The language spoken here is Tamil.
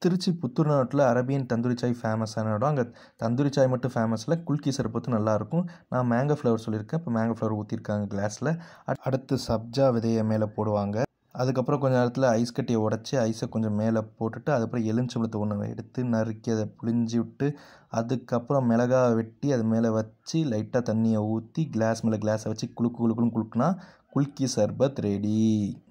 திருச்சி புத்தூர் ரோட்டில் அரபியன் தந்தூரி சாய் ஃபேமஸான இடம். அங்கே தந்தூரி சாய் மட்டும் ஃபேமஸ் இல்லை, குல்கி சர்பத்தும் நல்லாயிருக்கும். நான் மேங்கோ ஃப்ளவர் சொல்லியிருக்கேன், இப்போ மேங்கோ ஃப்ளவர் ஊற்றிருக்காங்க கிளாஸில். அடுத்து சப்ஜா விதையை மேலே போடுவாங்க. அதுக்கப்புறம் கொஞ்சம் நேரத்தில் ஐஸ் கட்டியை உடச்சி ஐஸை கொஞ்சம் மேலே போட்டுட்டு அதுக்கப்புறம் எலுமிச்சம்பழத்தை ஒன்று எடுத்து நறுக்கி அதை புழிஞ்சி விட்டு அதுக்கப்புறம் மிளகா வெட்டி அது மேலே வச்சு லைட்டாக தண்ணியை ஊற்றி கிளாஸ் மேலே கிளாஸை வச்சு குலுக்குன்னு குலுக்குனா குல்கி சர்பத் ரெடி.